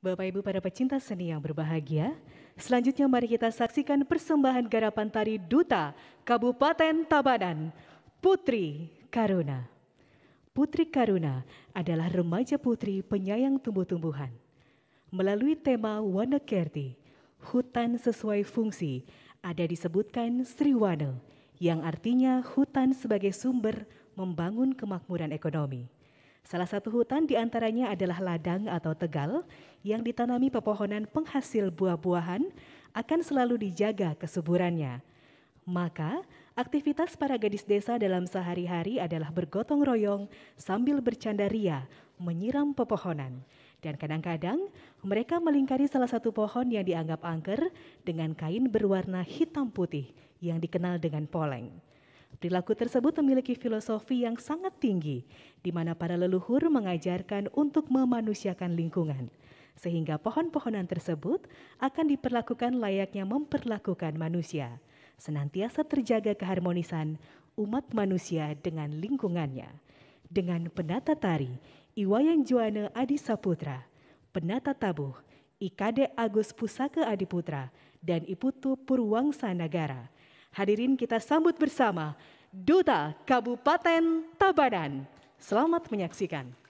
Bapak Ibu para pecinta seni yang berbahagia, selanjutnya mari kita saksikan persembahan garapan tari Duta Kabupaten Tabanan, Putri Karuna. Putri Karuna adalah remaja putri penyayang tumbuh-tumbuhan. Melalui tema Wanakerti, hutan sesuai fungsi, ada disebutkan Sriwana, yang artinya hutan sebagai sumber membangun kemakmuran ekonomi. Salah satu hutan diantaranya adalah ladang atau tegal yang ditanami pepohonan penghasil buah-buahan akan selalu dijaga kesuburannya. Maka, aktivitas para gadis desa dalam sehari-hari adalah bergotong royong sambil bercanda ria menyiram pepohonan. Dan kadang-kadang mereka melingkari salah satu pohon yang dianggap angker dengan kain berwarna hitam putih yang dikenal dengan poleng. Perilaku tersebut memiliki filosofi yang sangat tinggi, di mana para leluhur mengajarkan untuk memanusiakan lingkungan, sehingga pohon-pohonan tersebut akan diperlakukan layaknya memperlakukan manusia, senantiasa terjaga keharmonisan umat manusia dengan lingkungannya. Dengan penata tari, Iwayan Juwana Adi Saputra, penata tabuh, Ikade Agus Pusaka Adiputra, dan Iputu Purwangsa Nagara. Hadirin kita sambut bersama Duta Kabupaten Tabanan. Selamat menyaksikan.